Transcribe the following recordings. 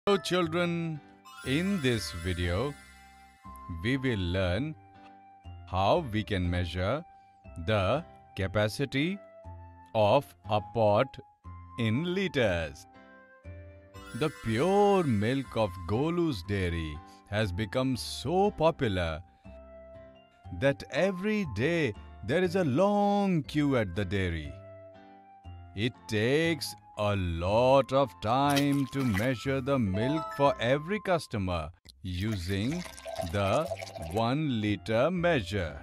Hello children, in this video we will learn how we can measure the capacity of a pot in liters. The pure milk of Golu's dairy has become so popular that every day there is a long queue at the dairy. It takes a lot of time to measure the milk for every customer using the 1 liter measure.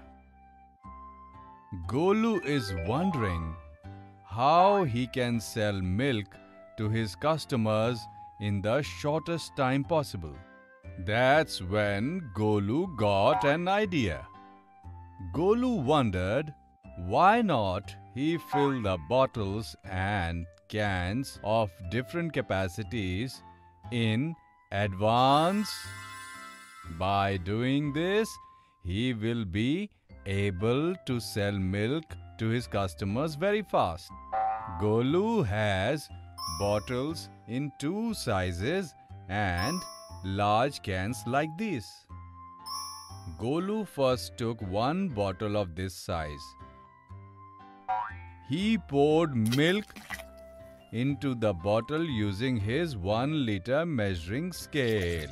Golu is wondering how he can sell milk to his customers in the shortest time possible. That's when Golu got an idea. Golu wondered why not he fill the bottles and cans of different capacities in advance. By doing this, he will be able to sell milk to his customers very fast. Golu has bottles in 2 sizes and large cans like this. Golu first took 1 bottle of this size. He poured milk into the bottle using his 1 liter measuring scale.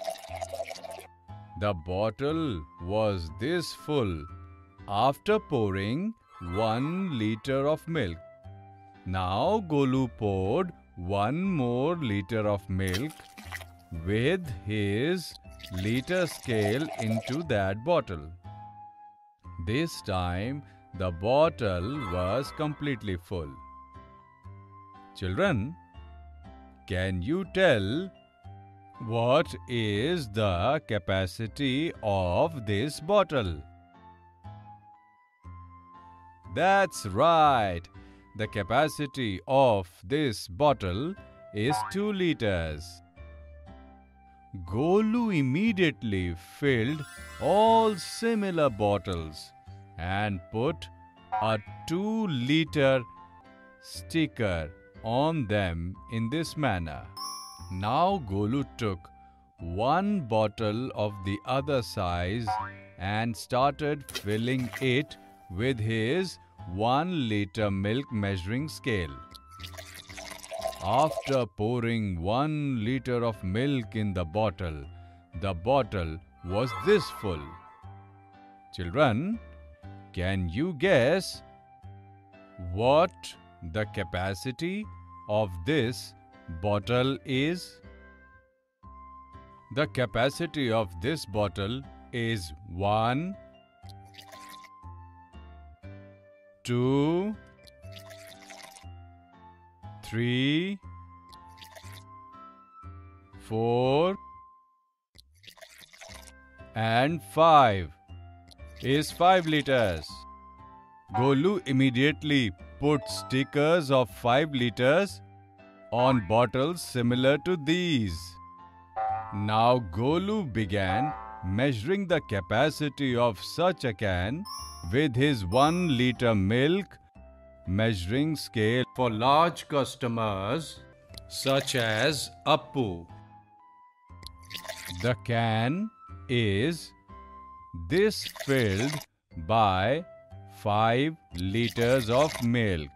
The bottle was this full after pouring 1 liter of milk. Now Golu poured 1 more liter of milk with his liter scale into that bottle. This time the bottle was completely full. Children, can you tell what is the capacity of this bottle? That's right. The capacity of this bottle is 2 liters. Golu immediately filled all similar bottles and put a 2 liter sticker on them in this manner. Now Golu took 1 bottle of the other size and started filling it with his 1 liter milk measuring scale. After pouring 1 liter of milk in the bottle was this full. Children, can you guess what the capacity of this bottle is? The capacity of this bottle is 1, 2, 3, 4 and 5 is 5 liters. Golu immediately put stickers of 5 liters on bottles similar to these. Now Golu began measuring the capacity of such a can with his 1 liter milk measuring scale for large customers such as Appu. The can is this filled by 5 liters of milk.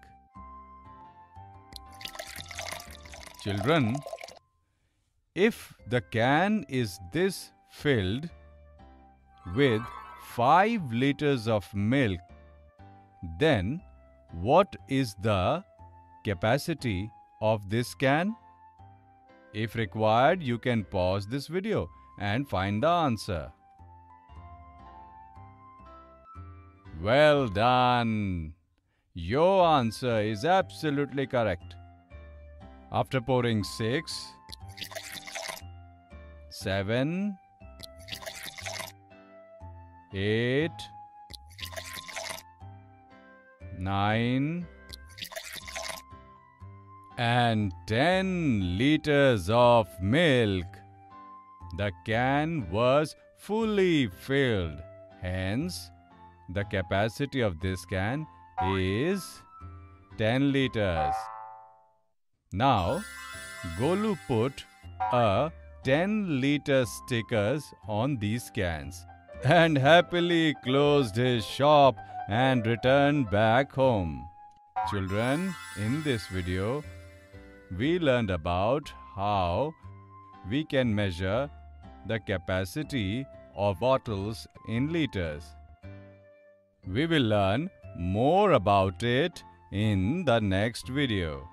Children, if the can is this filled with 5 liters of milk, then what is the capacity of this can? If required, you can pause this video and find the answer. Well done! Your answer is absolutely correct. After pouring 6, 7, 8, 9 and 10 liters of milk, the can was fully filled. Hence, the capacity of this can is 10 liters. Now, Golu put a 10-liter stickers on these cans and happily closed his shop and returned back home. Children, in this video, we learned about how we can measure the capacity of bottles in liters. We will learn more about it in the next video.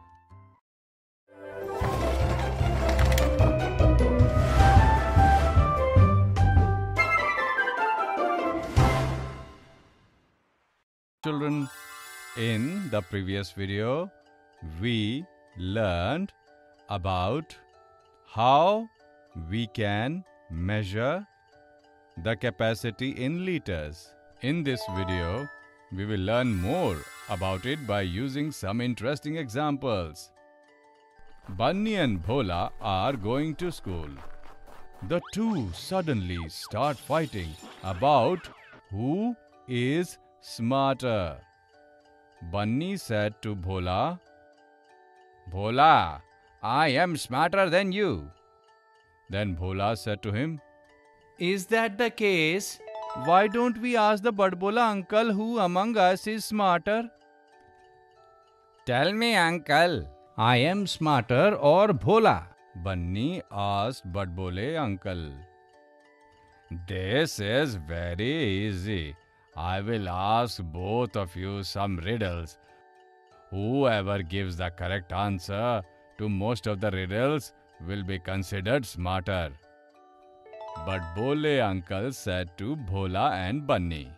Children, in the previous video, we learned about how we can measure the capacity in liters. In this video, we will learn more about it by using some interesting examples. Bunny and Bhola are going to school. The two suddenly start fighting about who is smarter. Bunny said to Bhola, "Bhola, I am smarter than you." Then Bhola said to him, "Is that the case? Why don't we ask the Badbola uncle who among us is smarter?" "Tell me, uncle, I am smarter or Bhola?" Bunny asked Badbole uncle. "This is very easy. I will ask both of you some riddles. Whoever gives the correct answer to most of the riddles will be considered smarter." But Bole uncle said to Bhola and Bunny.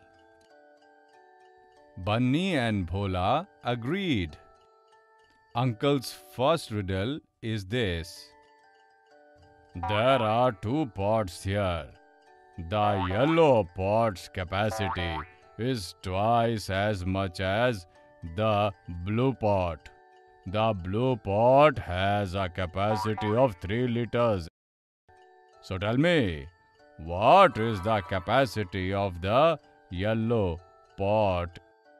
Bunny and Bhola agreed. Uncle's first riddle is this. There are two pots here. The yellow pot's capacity is twice as much as the blue pot. The blue pot has a capacity of 3 liters. So tell me, what is the capacity of the yellow pot?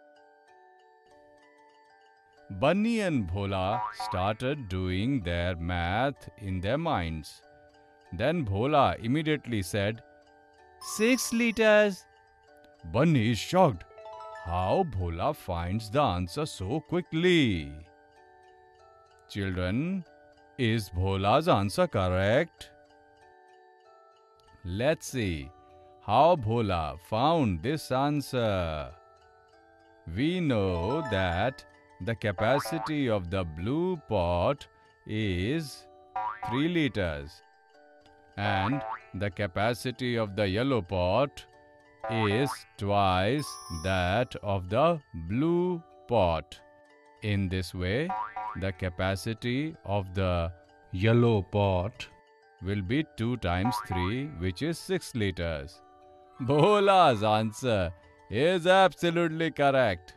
Bunny and Bhola started doing their math in their minds. Then Bhola immediately said, 6 liters. Bunny is shocked. How Bhola finds the answer so quickly? Children, is Bhola's answer correct? Let's see how Bhola found this answer. We know that the capacity of the blue pot is 3 liters and the capacity of the yellow pot is twice that of the blue pot. In this way, the capacity of the yellow pot will be 2 times 3, which is 6 liters. Bhola's answer is absolutely correct.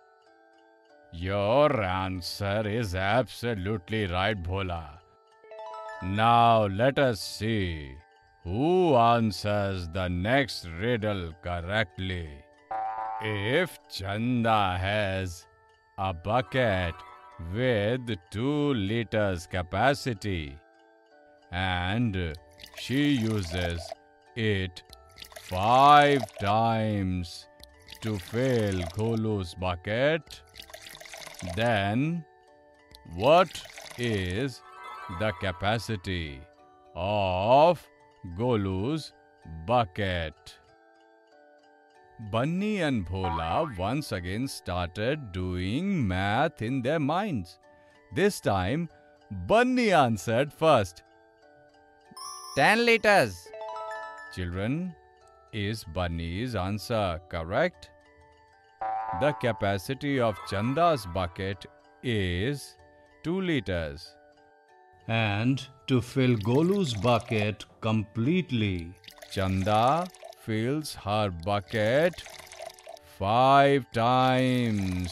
Your answer is absolutely right, Bhola. Now let us see who answers the next riddle correctly. If Chanda has a bucket with 2 liters capacity and she uses it 5 times to fill Golu's bucket, then what is the capacity of Golu's bucket? Bunny and Bhola once again started doing math in their minds. This time, Bunny answered first. 10 liters. Children, is Bunny's answer correct? The capacity of Chanda's bucket is 2 liters. And to fill Golu's bucket completely, Chanda fills her bucket 5 times.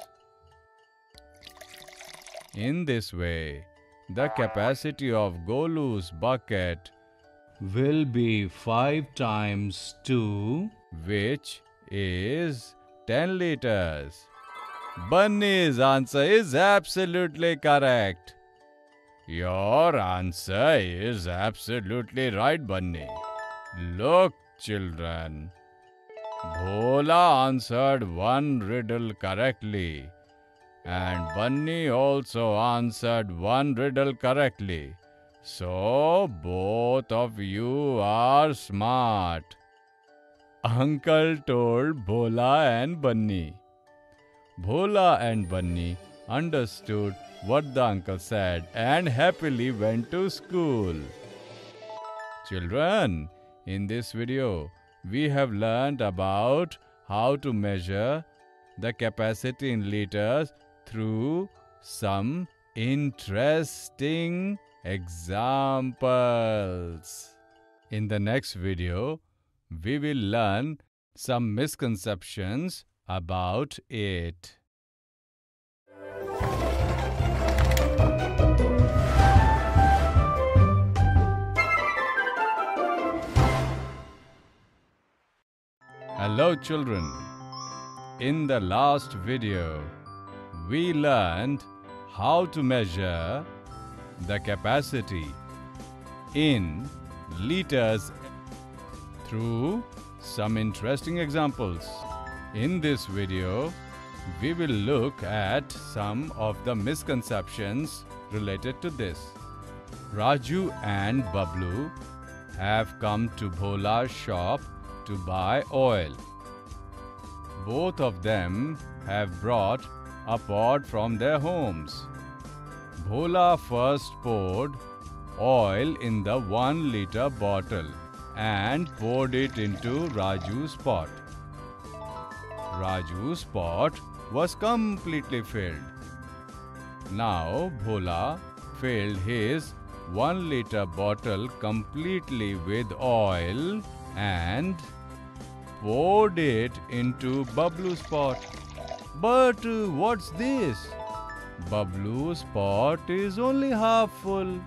In this way, the capacity of Golu's bucket will be 5 times 2, which is 10 liters. Bunny's answer is absolutely correct. Your answer is absolutely right, Bunny. Look, children. Bhola answered one riddle correctly, and Bunny also answered one riddle correctly. So, both of you are smart. Uncle told Bhola and Bunny. Bhola and Bunny understood what the uncle said and happily went to school. Children, in this video, we have learned about how to measure the capacity in liters through some interesting examples. In the next video, we will learn some misconceptions about it. Hello children. In the last video, we learned how to measure the capacity in liters through some interesting examples. In this video, we will look at some of the misconceptions related to this. Raju and Bablu have come to Bhola's shop to buy oil. Both of them have brought a pot from their homes. Bhola first poured oil in the 1-liter bottle and poured it into Raju's pot. Raju's pot was completely filled. Now Bhola filled his 1-liter bottle completely with oil and poured it into Bablu's pot. But what's this? Bablu's pot is only half full.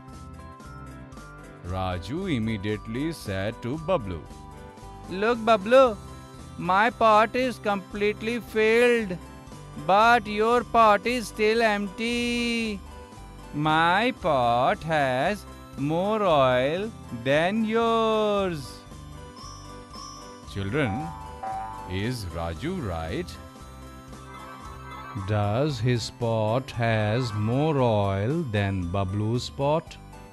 Raju immediately said to Bablu, Look, Bablu, my pot is completely filled, but your pot is still empty. My pot has more oil than yours. Children, is Raju right? Does his pot has more oil than Bablu's pot?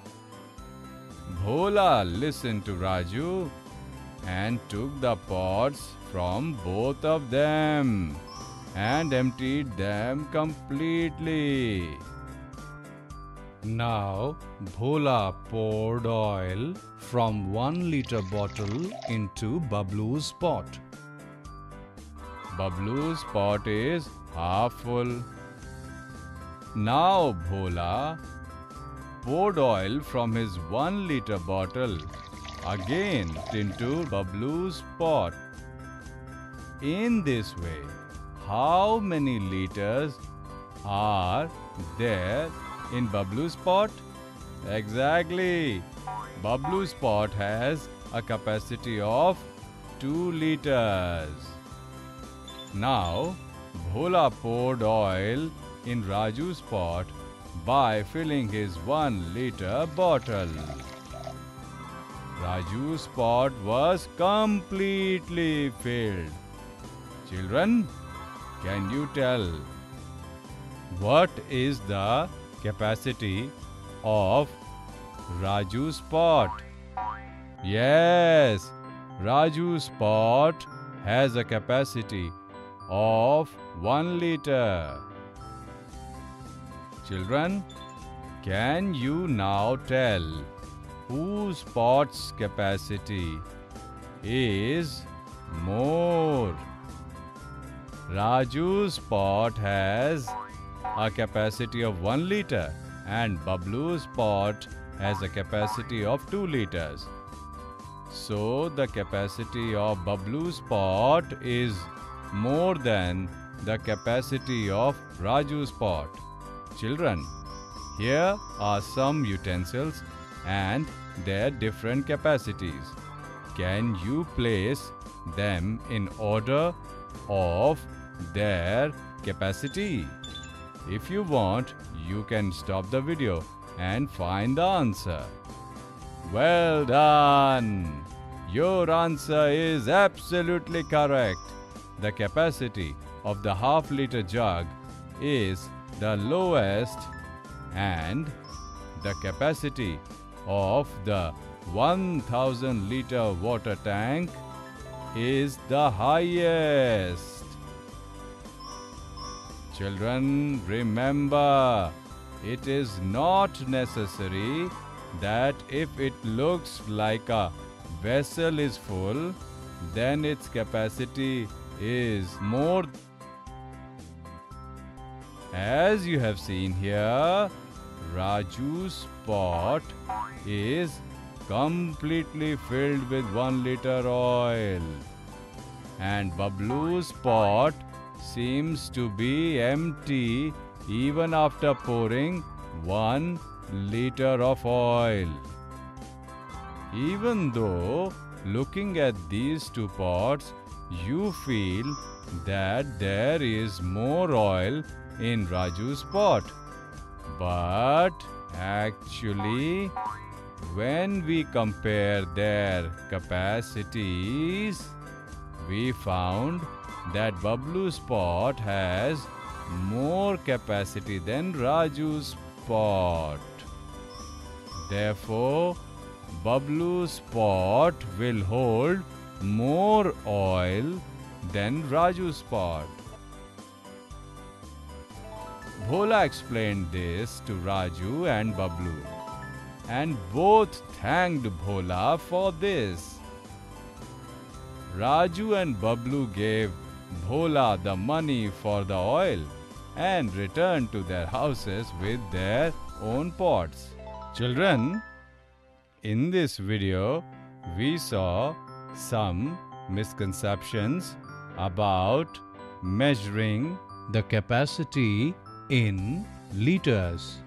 Bhola listened to Raju and took the pots from both of them and emptied them completely. Now Bhola poured oil from 1-liter bottle into Bablu's pot. Bablu's pot is half full. Now Bhola poured oil from his 1-liter bottle again into Bablu's pot. In this way, how many liters are there in Bablu's pot? Exactly. Bablu's pot has a capacity of 2 liters. Now, Bhola poured oil in Raju's pot by filling his 1-liter bottle. Raju's pot was completely filled. Children, can you tell what is the capacity of Raju's pot? Yes, Raju's pot has a capacity of 1 liter. Children, can you now tell whose pot's capacity is more? Raju's pot has a capacity of 1 liter and Bablu's pot has a capacity of 2 liters. So the capacity of Bablu's pot is more than the capacity of Raju's pot. Children, here are some utensils and their different capacities. Can you place them in order of their capacity? If you want, you can stop the video and find the answer. Well done! Your answer is absolutely correct. The capacity of the half-liter jug is the lowest and the capacity of the 1000-liter water tank is the highest. Children, remember, it is not necessary that if it looks like a vessel is full, then its capacity is more. As you have seen here, Raju's pot is completely filled with 1 liter oil, and Bablu's pot seems to be empty even after pouring 1 liter of oil. Even though looking at these two pots, you feel that there is more oil in Raju's pot. But actually, when we compare their capacities, we found that Bablu's pot has more capacity than Raju's pot. Therefore, Bablu's pot will hold more oil than Raju's pot. Bhola explained this to Raju and Bablu, and both thanked Bhola for this. Raju and Bablu gave Bhola the money for the oil and returned to their houses with their own pots. Children, in this video, we saw some misconceptions about measuring the capacity in liters.